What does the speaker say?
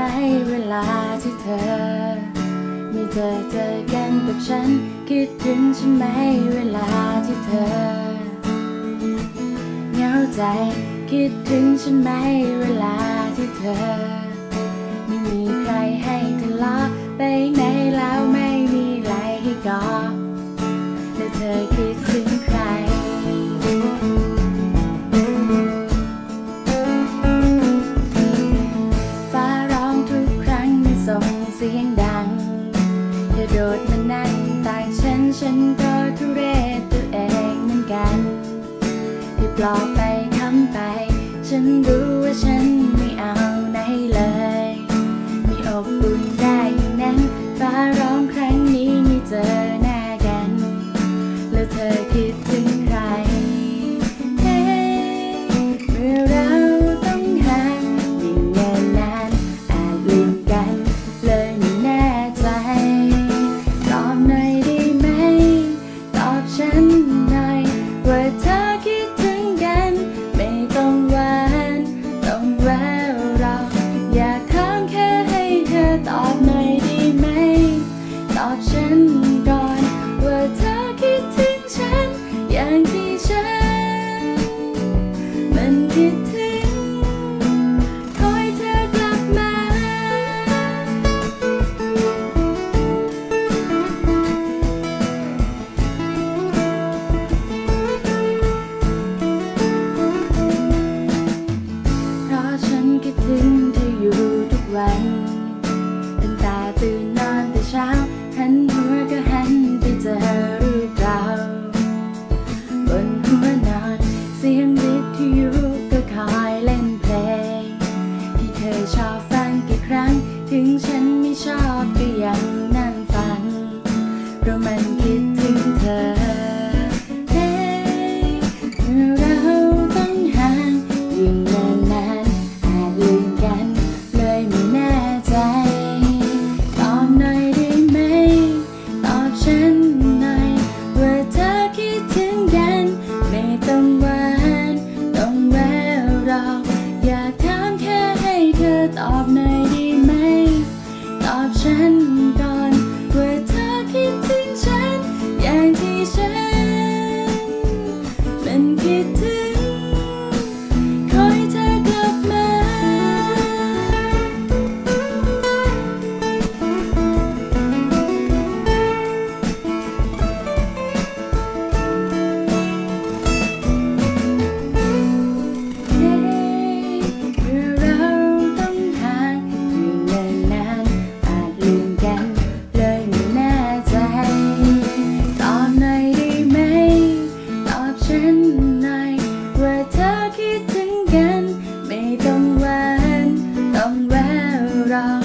เวลาที่เธอมีเจอกันกับฉันคิดถึงฉันไหมเวลาที่เธอเหงาใจคิดถึงฉันไหมเวลาที่เธอไม่มีใครให้ทะเลาะไปไหนแล้วไม่มีอะไรให้กอดแล้วเธอคิดถึงใครฟ้าร้องทุกครั้งที่ส่งเสียงดังเธอโดดมานั่งต่างฉันก็ทุเรศตัวเองเหมือนกันที่ปลอบไปทำไปฉันรู้ว่าฉันไม่เอาไหนเลยมีอบอุ่นได้อย่างนั้นฟ้าร้องครั้งนี้ไม่เจอหน้ากันแล้วเธอคิดถึงใครเมื่อเราต้องห่างยิ่งเนิ่นนานอาจลืมกันเลยไม่แน่ใจตอบหน่อยได้ไหมตอบฉันหน่อยว่าเธอคิดถึงกันไม่ต้องหวานต้องแววเราอยากถามแค่ให้เธอตอบหน่อยได้ไหมตอบฉันก่อนว่าเธอคิดถึงฉันอย่างที่ฉันมันคิดถึงขอให้เธอกลับมาเพราะฉันคิดถึงเธออยู่ทุกวันตั้งแต่ตื่นนอนแต่เช้าหันหัวก็หันไปเจอรูปเราบนหัวนอนเสียงวิทยุก็คอยเล่นเพลงที่เธอชอบฟังกี่ครั้งถึงฉันไม่ชอบก็ยังนั่งฟังเพราะมันคิดถึงเธอเมื่อเราต้องห่างยิ่งนานอาจลืมกันเลยไม่แน่ใจตอบหน่อยได้ไหมตอบฉันหน่อยว่าเธอคิดถึงกันไม่ต้องหวานต้องแววเราอยากถามแค่ให้เธอตอบหน่อยได้ไหมตอบฉันก่อนว่าเธอคิดถึงฉันอย่างที่ฉันมันคิดถึงขอให้เธอกลับมาเมื่อเราต้องห่างยิ่งเนิ่นนานอาจลืมกันเลยไม่แน่ใจตอบหน่อยได้ไหมตอบฉันหน่อยว่าเธอคิดถึงกันไม่ต้องหวานต้องแววเรา